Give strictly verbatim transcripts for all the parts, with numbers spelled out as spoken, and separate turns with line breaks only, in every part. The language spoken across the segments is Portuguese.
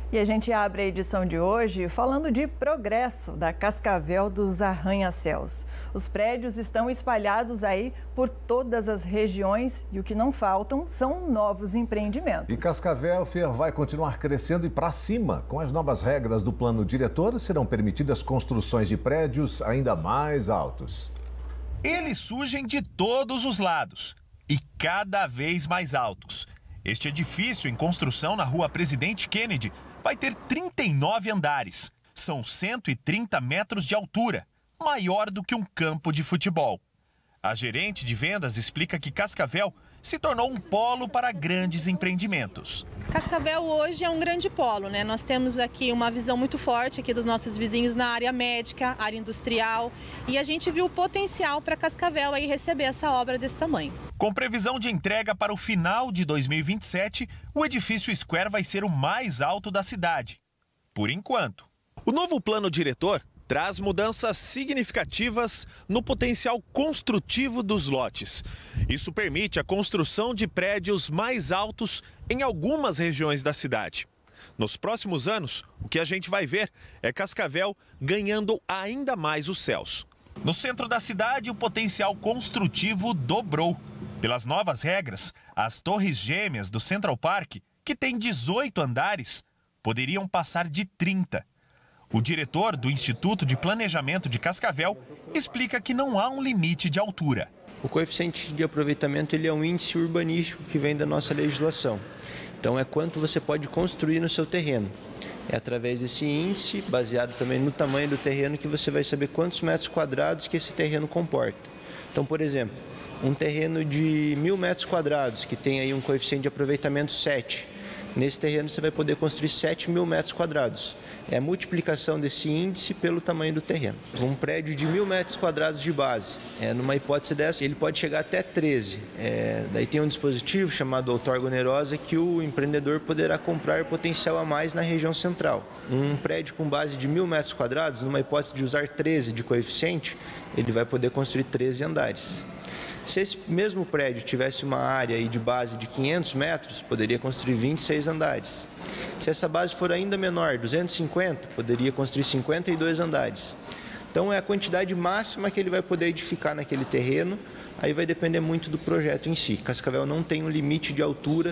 E a gente abre a edição de hoje falando de progresso da Cascavel dos Arranha-Céus. Os prédios estão espalhados aí por todas as regiões e o que não faltam são novos empreendimentos.
E Cascavel, Fer, vai continuar crescendo e para cima. Com as novas regras do plano diretor, serão permitidas construções de prédios ainda mais altos.
Eles surgem de todos os lados e cada vez mais altos. Este edifício em construção na rua Presidente Kennedy vai ter trinta e nove andares. São cento e trinta metros de altura, maior do que um campo de futebol. A gerente de vendas explica que Cascavel se tornou um polo para grandes empreendimentos.
Cascavel hoje é um grande polo, né? Nós temos aqui uma visão muito forte aqui dos nossos vizinhos na área médica, área industrial, e a gente viu o potencial para Cascavel aí receber essa obra desse tamanho.
Com previsão de entrega para o final de dois mil e vinte e sete, o edifício Square vai ser o mais alto da cidade. Por enquanto. O novo plano diretor traz mudanças significativas no potencial construtivo dos lotes. Isso permite a construção de prédios mais altos em algumas regiões da cidade. Nos próximos anos, o que a gente vai ver é Cascavel ganhando ainda mais os céus. No centro da cidade, o potencial construtivo dobrou. Pelas novas regras, as torres gêmeas do Central Park, que tem dezoito andares, poderiam passar de trinta. O diretor do Instituto de Planejamento de Cascavel explica que não há um limite de altura.
O coeficiente de aproveitamento ele é um índice urbanístico que vem da nossa legislação. Então é quanto você pode construir no seu terreno. É através desse índice, baseado também no tamanho do terreno, que você vai saber quantos metros quadrados que esse terreno comporta. Então, por exemplo, um terreno de mil metros quadrados, que tem aí um coeficiente de aproveitamento sete. Nesse terreno você vai poder construir sete mil metros quadrados. É a multiplicação desse índice pelo tamanho do terreno. Um prédio de mil metros quadrados de base, é, numa hipótese dessa, ele pode chegar até treze. É, daí tem um dispositivo chamado outorga onerosa que o empreendedor poderá comprar potencial a mais na região central. Um prédio com base de mil metros quadrados, numa hipótese de usar treze de coeficiente, ele vai poder construir treze andares. Se esse mesmo prédio tivesse uma área aí de base de quinhentos metros, poderia construir vinte e seis andares. Se essa base for ainda menor, duzentos e cinquenta, poderia construir cinquenta e dois andares. Então é a quantidade máxima que ele vai poder edificar naquele terreno, aí vai depender muito do projeto em si. Cascavel não tem um limite de altura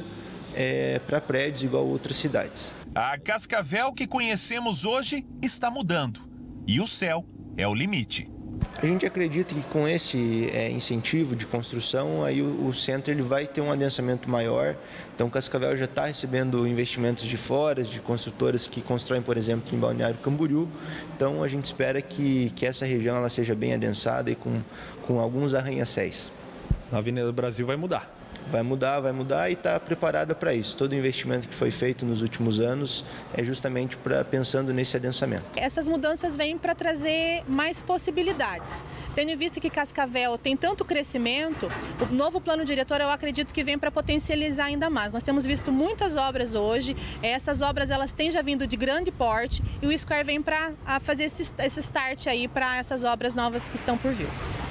é, para prédios igual a outras cidades.
A Cascavel que conhecemos hoje está mudando e o céu é o limite.
A gente acredita que com esse é, incentivo de construção, aí o, o centro ele vai ter um adensamento maior. Então, Cascavel já está recebendo investimentos de fora, de construtoras que constroem, por exemplo, em Balneário Camboriú. Então, a gente espera que, que essa região ela seja bem adensada e com, com alguns arranha-céus.
A Avenida do Brasil vai mudar.
Vai mudar, vai mudar e está preparada para isso. Todo o investimento que foi feito nos últimos anos é justamente pra, pensando nesse adensamento.
Essas mudanças vêm para trazer mais possibilidades. Tendo em vista que Cascavel tem tanto crescimento, o novo plano diretor eu acredito que vem para potencializar ainda mais. Nós temos visto muitas obras hoje, essas obras elas têm já vindo de grande porte e o Square vem para fazer esse, esse start aí para essas obras novas que estão por vir.